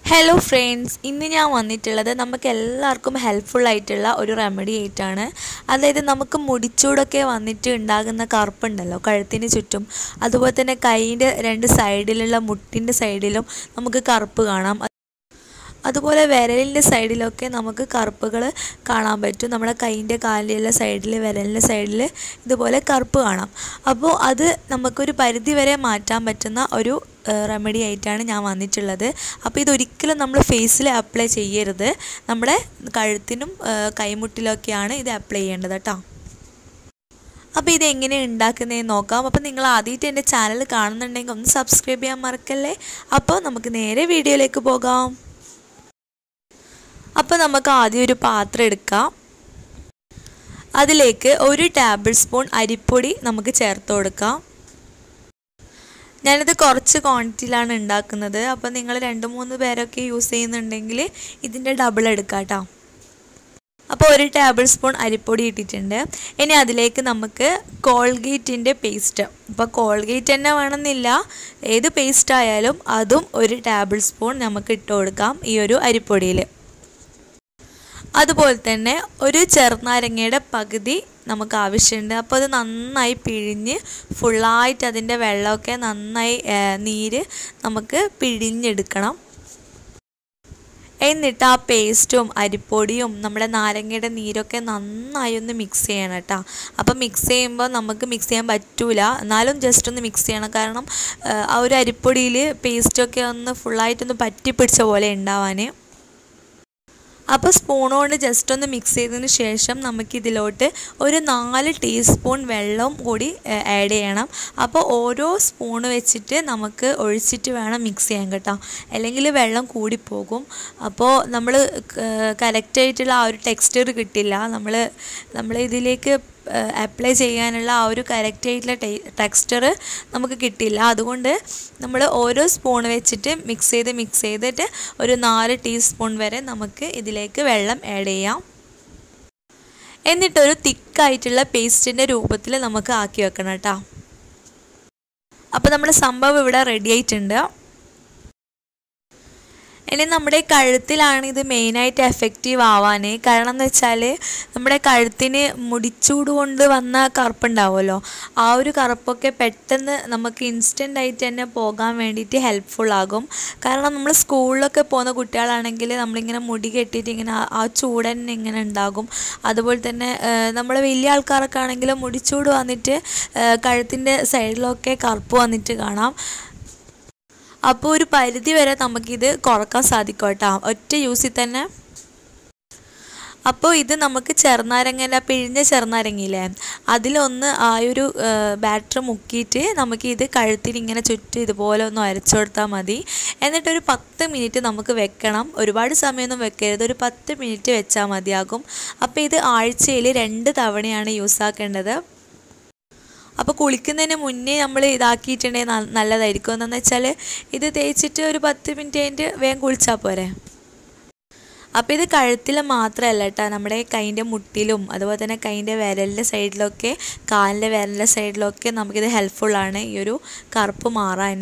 Hello friends, ഇന്ന് ഞാൻ വന്നിട്ടുള്ളത് നമുക്ക് എല്ലാവർക്കും ഹെൽപ്ഫുൾ ആയിട്ടുള്ള ഒരു റെമഡി ആയിട്ടാണ്. അതായത് നമുക്ക് മുടിച്ചൂടൊക്കെ വന്നിട്ട് ഉണ്ടാകുന്ന കറുപ്പുണ്ടല്ലോ കഴുത്തിന് ചുറ്റും, അതുപോലെ തന്നെ കൈയിൻ്റെ രണ്ട് സൈഡിലുള്ള മുട്ടിൻ്റെ സൈഡിലും നമുക്ക് കറുപ്പ് കാണാം. അതുപോലെ വിരലിൻ്റെ സൈഡിലൊക്കെ നമുക്ക് കറുപ്പുകൾ കാണാൻ പറ്റും. നമ്മുടെ കൈയിൻ്റെ കാലിൻ്റെ സൈഡിൽ, വിരലിൻ്റെ സൈഡിൽ ഇതുപോലെ കറുപ്പ് കാണാം. അപ്പോൾ അത് നമുക്കൊരു പരിധി വരെ മാറ്റാൻ പറ്റുന്ന ഒരു റെമഡി ആയിട്ടാണ് ഞാൻ വന്നിട്ടുള്ളത്. അപ്പോൾ ഇതൊരിക്കലും നമ്മൾ ഫേസിൽ അപ്ലൈ ചെയ്യരുത്. നമ്മുടെ കഴുത്തിനും കൈമുട്ടിലൊക്കെയാണ് ഇത് അപ്ലൈ ചെയ്യേണ്ടത് കേട്ടോ. അപ്പോൾ ഇതെങ്ങനെ ഉണ്ടാക്കുന്നതെന്ന് നോക്കാം. അപ്പോൾ നിങ്ങൾ ആദ്യമായിട്ട് എൻ്റെ ചാനൽ കാണുന്നുണ്ടെങ്കിൽ ഒന്ന് സബ്സ്ക്രൈബ് ചെയ്യാൻ മറക്കല്ലേ. അപ്പോൾ നമുക്ക് നേരെ വീഡിയോയിലേക്ക് പോകാം. അപ്പോൾ നമുക്ക് ആദ്യം ഒരു പാത്രം എടുക്കാം. അതിലേക്ക് 1 ടേബിൾ സ്പൂൺ അരിപ്പൊടി നമുക്ക് ചേർത്ത് കൊടുക്കാം. ഞാനിത് കുറച്ച് ക്വാണ്ടിറ്റിയിലാണ് ഉണ്ടാക്കുന്നത്. അപ്പോൾ നിങ്ങൾ 2-3 പേരൊക്കെ യൂസ് ചെയ്യുന്നുണ്ടെങ്കിൽ ഇതിൻ്റെ ഡബിൾ എടുക്കാം കേട്ടോ. അപ്പോൾ 1 ടേബിൾ സ്പൂൺ അരിപ്പൊടി ഇട്ടിട്ടുണ്ട്. ഇനി അതിലേക്ക് നമുക്ക് കോൾഗേറ്റിൻ്റെ പേസ്റ്റ്, അപ്പോൾ കോൾഗേറ്റ് തന്നെ വേണമെന്നില്ല, ഏത് പേസ്റ്റ് ആയാലും അതും 1 ടേബിൾ സ്പൂൺ നമുക്ക് ഇട്ട് കൊടുക്കാം ഈ ഒരു അരിപ്പൊടിയിൽ. അതുപോലെ തന്നെ ഒരു ചെറുനാരങ്ങയുടെ പകുതി നമുക്ക് ആവശ്യമുണ്ട്. അപ്പോൾ അത് നന്നായി പിഴിഞ്ഞ് ഫുള്ളായിട്ട് അതിൻ്റെ വെള്ളമൊക്കെ നന്നായി നീര് നമുക്ക് പിഴിഞ്ഞെടുക്കണം. എന്നിട്ട് ആ പേസ്റ്റും അരിപ്പൊടിയും നമ്മുടെ നാരങ്ങയുടെ നീരൊക്കെ നന്നായി ഒന്ന് മിക്സ് ചെയ്യണം കേട്ടോ. അപ്പോൾ മിക്സ് ചെയ്യുമ്പോൾ നമുക്ക് മിക്സ് ചെയ്യാൻ പറ്റൂല, എന്നാലും ജസ്റ്റ് ഒന്ന് മിക്സ് ചെയ്യണം. കാരണം ആ ഒരു അരിപ്പൊടിയിൽ പേസ്റ്റൊക്കെ ഒന്ന് ഫുള്ളായിട്ടൊന്ന് പറ്റി പിടിച്ച പോലെ ഉണ്ടാവാൻ. അപ്പോൾ സ്പൂൺ കൊണ്ട് ജസ്റ്റ് ഒന്ന് മിക്സ് ചെയ്തതിന് ശേഷം നമുക്കിതിലോട്ട് ഒരു 4 ടീസ്പൂൺ വെള്ളം കൂടി ആഡ് ചെയ്യണം. അപ്പോൾ ഓരോ സ്പൂണ് വെച്ചിട്ട് നമുക്ക് ഒഴിച്ചിട്ട് വേണം മിക്സ് ചെയ്യാൻ കേട്ടോ, അല്ലെങ്കിൽ വെള്ളം കൂടിപ്പോകും. അപ്പോൾ നമ്മൾ കറക്റ്റായിട്ടുള്ള ആ ഒരു ടെക്സ്ചർ കിട്ടില്ല. നമ്മൾ ഇതിലേക്ക് അപ്ലൈ ചെയ്യാനുള്ള ആ ഒരു കറക്റ്റായിട്ടുള്ള ടെക്സ്ചർ നമുക്ക് കിട്ടില്ല. അതുകൊണ്ട് നമ്മൾ ഓരോ സ്പൂൺ വെച്ചിട്ട് മിക്സ് ചെയ്തിട്ട് ഒരു 4 ടീസ്പൂൺ വരെ നമുക്ക് ഇതിലേക്ക് വെള്ളം ആഡ് ചെയ്യാം. എന്നിട്ടൊരു തിക്കായിട്ടുള്ള പേസ്റ്റിൻ്റെ രൂപത്തിൽ നമുക്ക് ആക്കി വെക്കണം കേട്ടോ. അപ്പോൾ നമ്മുടെ സംഭവം ഇവിടെ റെഡി ആയിട്ടുണ്ട്. ഇനി നമ്മുടെ കഴുത്തിലാണ് ഇത് മെയിനായിട്ട് എഫക്റ്റീവ് ആവാൻ. കാരണം എന്ന് വെച്ചാൽ നമ്മുടെ കഴുത്തിന് മുടിച്ചൂട് കൊണ്ട് വന്ന കറുപ്പുണ്ടാവുമല്ലോ, ആ ഒരു കറുപ്പൊക്കെ പെട്ടെന്ന് നമുക്ക് ഇൻസ്റ്റൻ്റ് ആയിട്ട് തന്നെ പോകാൻ വേണ്ടിയിട്ട് ഹെൽപ്ഫുൾ ആകും. കാരണം നമ്മൾ സ്കൂളിലൊക്കെ പോകുന്ന കുട്ടികളാണെങ്കിൽ നമ്മളിങ്ങനെ മുടി കെട്ടിയിട്ട് ഇങ്ങനെ ആ ചൂട് തന്നെ ഇങ്ങനെ ഉണ്ടാകും. അതുപോലെ തന്നെ നമ്മൾ വലിയ ആൾക്കാരൊക്കെ ആണെങ്കിൽ മുടിച്ചൂട് വന്നിട്ട് കഴുത്തിൻ്റെ സൈഡിലൊക്കെ കറുപ്പ് വന്നിട്ട് കാണാം. അപ്പോൾ ഒരു പരിധി വരെ നമുക്കിത് കുറക്കാൻ സാധിക്കും കേട്ടോ, ഒറ്റ യൂസിൽ തന്നെ. അപ്പോൾ ഇത് നമുക്ക് പിഴിഞ്ഞ ചെറുനാരങ്ങയില്ലേ, അതിലൊന്ന് ആ ഒരു ബാറ്റർ മുക്കിയിട്ട് നമുക്കിത് കഴുത്തിൽ ഇങ്ങനെ ചുറ്റും ഇതുപോലെ ഒന്ന് അരച്ചു കൊടുത്താൽ മതി. എന്നിട്ടൊരു 10 മിനിറ്റ് നമുക്ക് വെക്കണം. ഒരുപാട് സമയമൊന്നും വെക്കരുത്, ഒരു 10 മിനിറ്റ് വെച്ചാൽ മതിയാകും. അപ്പോൾ ഇത് ആഴ്ചയിൽ 2 തവണയാണ് യൂസ് ആക്കേണ്ടത്. അപ്പോൾ കുളിക്കുന്നതിന് മുന്നേ നമ്മൾ ഇതാക്കിയിട്ടുണ്ടെങ്കിൽ നല്ലതായിരിക്കും. എന്താണെന്ന് വെച്ചാൽ ഇത് തേച്ചിട്ട് ഒരു 10 മിനിറ്റ് കഴിഞ്ഞിട്ട് വേഗം കുളിച്ചാൽ പോരെ. അപ്പോൾ ഇത് കഴുത്തിൽ മാത്രമല്ല കേട്ടോ, നമ്മുടെ കൈൻ്റെ മുട്ടിലും അതുപോലെ തന്നെ കൈൻ്റെ വിരലിൻ്റെ സൈഡിലൊക്കെ, കാലിൻ്റെ വിരലിൻ്റെ സൈഡിലൊക്കെ നമുക്കിത് ഹെൽപ്ഫുള്ളാണ് ഈ ഒരു കറുപ്പ് മാറാൻ.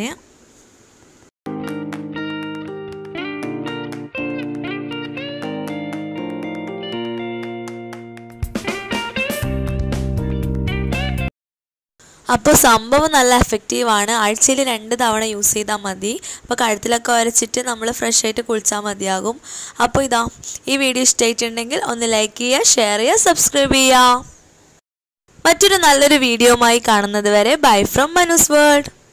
അപ്പോൾ സംഭവം നല്ല എഫക്റ്റീവാണ്. ആഴ്ചയിൽ 2 തവണ യൂസ് ചെയ്താൽ മതി. അപ്പോൾ കഴുത്തിലൊക്കെ വരച്ചിട്ട് നമ്മൾ ഫ്രഷ് ആയിട്ട് കുളിച്ചാൽ മതിയാകും. അപ്പോൾ ഈ വീഡിയോ ഇഷ്ടമായിട്ടുണ്ടെങ്കിൽ ഒന്ന് ലൈക്ക് ചെയ്യുക, ഷെയർ ചെയ്യുക, സബ്സ്ക്രൈബ് ചെയ്യുക. മറ്റൊരു നല്ലൊരു വീഡിയോയുമായി കാണുന്നത് വരെ ബൈ ഫ്രം മനൂസ് വേൾഡ്.